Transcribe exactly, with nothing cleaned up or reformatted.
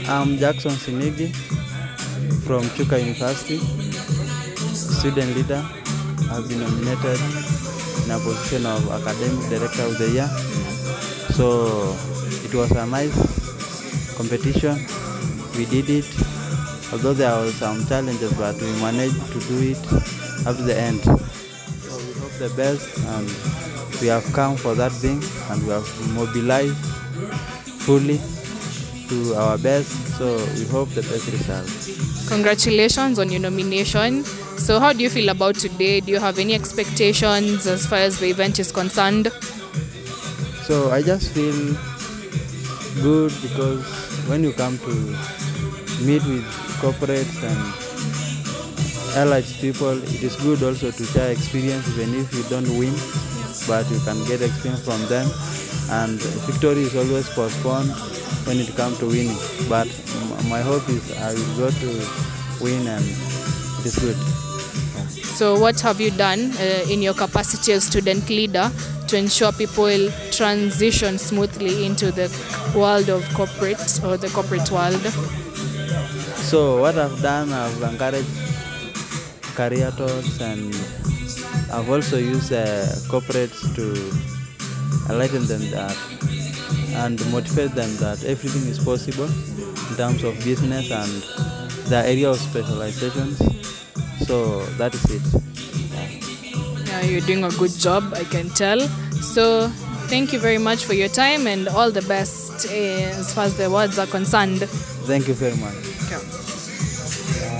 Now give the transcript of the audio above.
I'm Jackson Sinigi from Chuka University, student leader. I've been nominated in a position of Academic Director of the Year. So it was a nice competition. We did it, although there were some challenges, but we managed to do it up to the end. So we hope the best, and we have come for that thing, and we have mobilized fully to our best. So we hope the best results. Congratulations on your nomination. So how do you feel about today? Do you have any expectations as far as the event is concerned? So I just feel good because when you come to meet with corporates and allied people, it is good also to share experience even if you don't win, but you can get experience from them. And victory is always postponed when it comes to winning. But my hope is I will go to win, and it is good. So what have you done uh, in your capacity as student leader to ensure people transition smoothly into the world of corporate or the corporate world? So what I've done, I've encouraged career talks, and I've also used uh, corporates to enlighten them that and motivate them that everything is possible in terms of business and the area of specializations. So that is it. Yeah, you're doing a good job, I can tell. So thank you very much for your time, and all the best uh, as far as the awards are concerned. Thank you very much. Okay.